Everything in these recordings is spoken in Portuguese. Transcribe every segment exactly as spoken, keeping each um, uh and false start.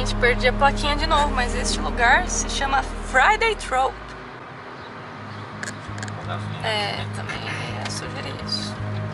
Gente, perdi a plaquinha de novo, mas este lugar se chama Friday Trope. É, também ia sugerir isso.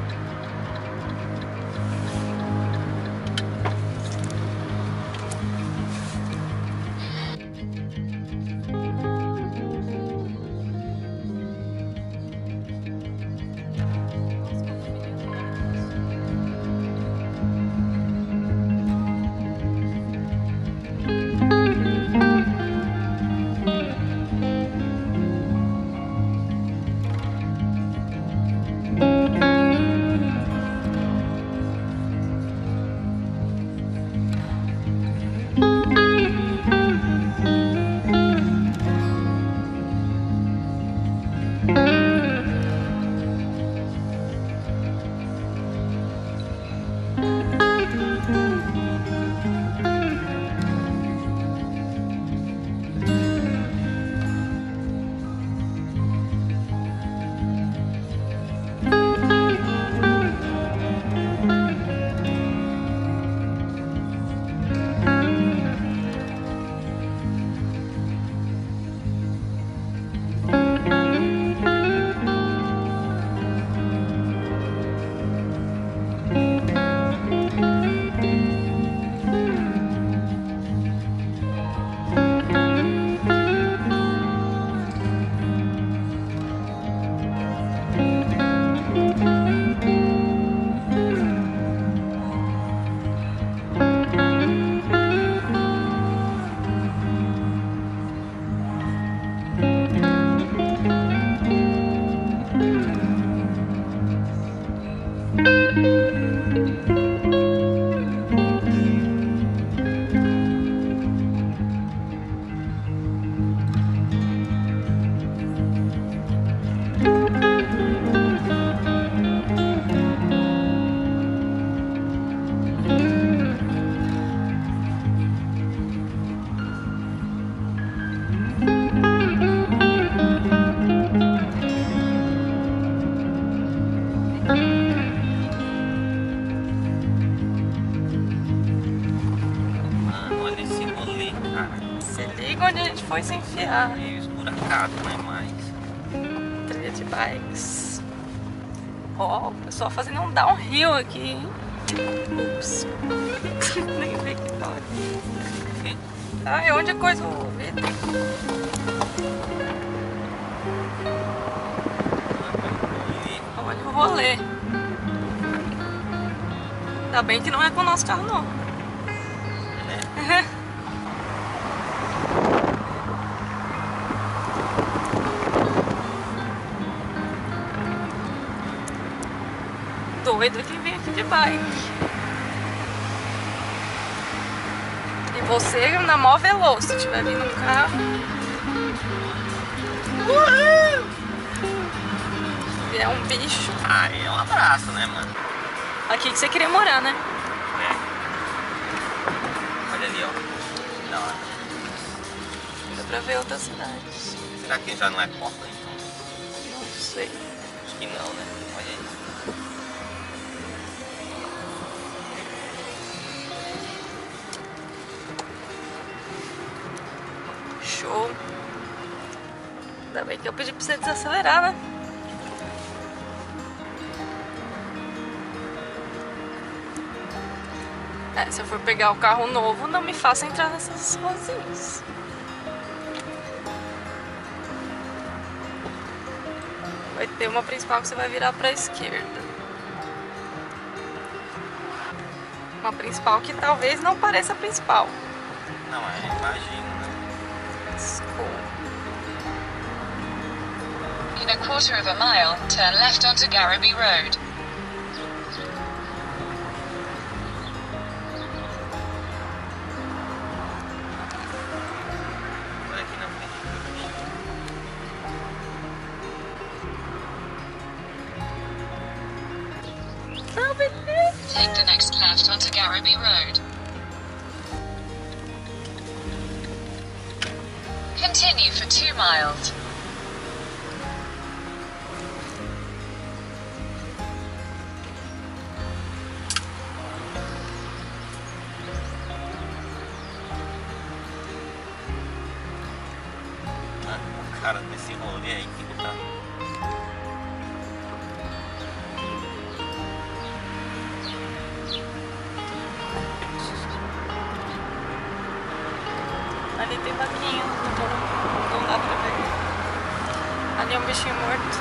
Onde a gente foi se enfiar. Meio esburacado, né? Mas... trilha de bikes. Ó, oh, o pessoal fazendo um downhill aqui, hein? Ups. Nem vi que tá aqui. Ai, onde é coisa o vidro? Olha o rolê. Ainda bem que não é com o nosso carro, não. É. Doido que vem aqui de bike. E você na mó veloz, se tiver vindo um carro. Uhul! Se vier um bicho. Ah, é um abraço, né, mano? Aqui que você queria morar, né? É. Olha ali, ó. Da hora. Dá pra ver outras cidades. Será que já não é Portland, então? Não sei. Acho que não, né? Olha isso. Show. Ainda bem que eu pedi pra você desacelerar, né? É, se eu for pegar o carro novo, não me faça entrar nessas ruazinhas. Vai ter uma principal que você vai virar pra esquerda. Uma principal que talvez não pareça a principal. Não, é, imagino, né? In a quarter of a mile, turn left onto Garraby Road. Olha aqui na frente. Take the next left onto Garraby Road. Continue for two miles. cara, desse rolê aí que tá. Ali tem vaquinha, não dá pra ver. Ali é um bichinho morto.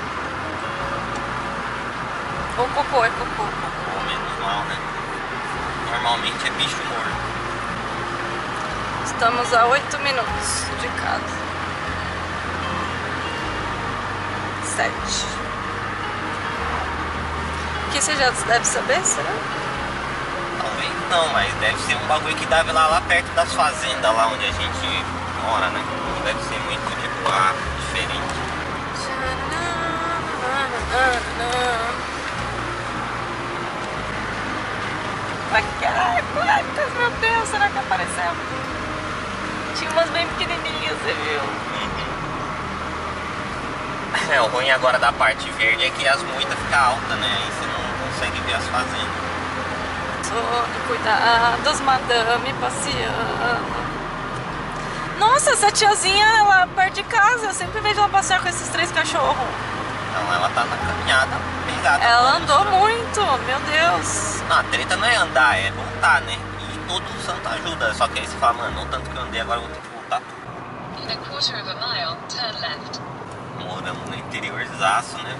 Ou cocô, é cocô. Ou menos mal, né? Normalmente é bicho morto. Estamos a oito minutos de casa. Sete. O que você já deve saber, será? Talvez não, mas deve ser um bagulho que deve lá, lá perto das fazendas, lá onde a gente mora, né? Deve ser muito, tipo, ah, diferente. Ai, quantas, meu Deus, será que apareceu? Tinha umas bem pequenininhas, você viu? É, o ruim agora da parte verde é que as muitas ficam altas, né? Aí você não consegue ver as fazendas. Todo cuidados, madame passeando. Nossa, essa tiazinha, ela perto de casa, eu sempre vejo ela passear com esses três cachorros. Então ela tá na caminhada pegada. Ela andou muito, meu Deus. Não, a treta não é andar, é voltar, né? E todo santo ajuda. Só que aí você fala, mano, não tanto que eu andei, agora eu vou ter que voltar tudo. In a quarter of a mile, turn left. Moramos no interiorzaço, né,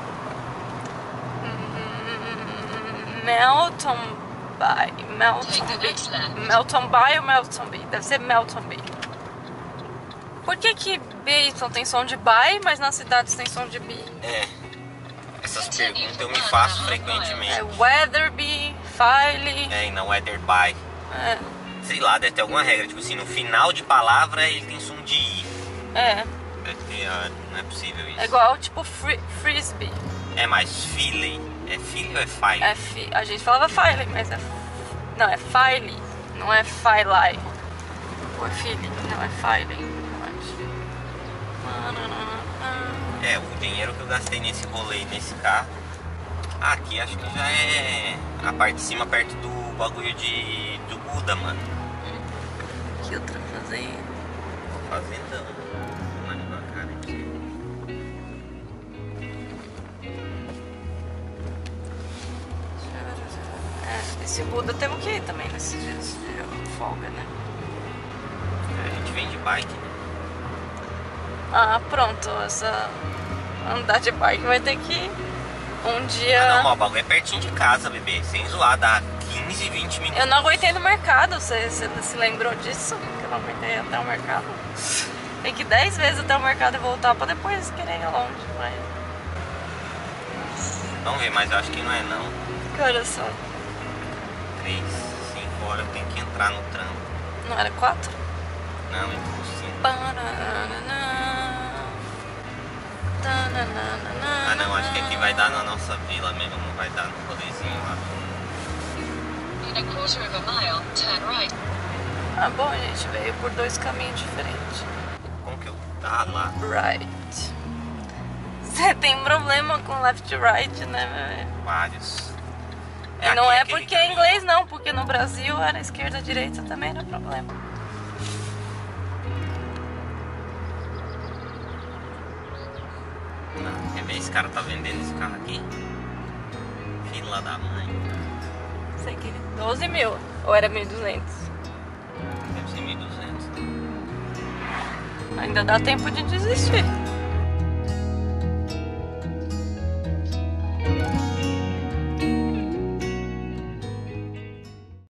velho? Melton Bay. Melton Take the Bay. next left. Melton Bay ou Melton Bay? Deve ser Melton Bay. Por que que B Y tem som de Bay, mas nas cidades tem som de B? É. Essas perguntas eu me faço frequentemente. É Weatherby, Filey. É, e não Weatherby. É. Sei lá, deve ter alguma regra. Tipo assim, no final de palavra ele tem som de I. É. Deve ter, ah, não é possível isso. É igual tipo fri Frisbee. É mais Philly. É Philly ou é Filey? É fi a gente falava Filey, mas é. Não, é Filey. Não é Filey. Ou é Philly, não é Filey. É, o dinheiro que eu gastei nesse rolê nesse carro. Aqui acho que já é a parte de cima, perto do bagulho de do Buda, mano. Que outra fazenda? Fazendão. Mano, na cara aqui. É, esse Buda temos que ir também nesses dias de folga, né? A gente vem de bike, né? Ah, pronto, essa andar de bike vai ter que um dia. Ah, não, mas o bagulho é pertinho de casa, bebê. Sem zoar, dá quinze, vinte minutos. Eu não aguentei no mercado, você, você se lembrou disso? Que eu não aguentei até o mercado. Tem que ir dez vezes até o mercado e voltar pra depois querer ir longe, mas. Vamos ver, mas eu acho que não é não. Que horas são? Três, cinco horas eu tenho que entrar no trampo. Não era quatro? Não, é impossível. Ah não, acho que aqui vai dar na nossa vila mesmo, não vai dar no rolezinho lá. In a quarter of a mile, turn right. Ah, bom, a gente veio por dois caminhos diferentes. Como que eu tá lá? Right. Você tem problema com left e right, né? Vários. E não aqui é aquele porque é caminho. inglês não, porque no Brasil era esquerda, direita também era problema. Não, quer ver esse cara tá vendendo esse carro aqui? Fila da mãe. Sei que doze mil, ou era mil e duzentos? Deve ser mil e duzentos. Ainda dá tempo de desistir.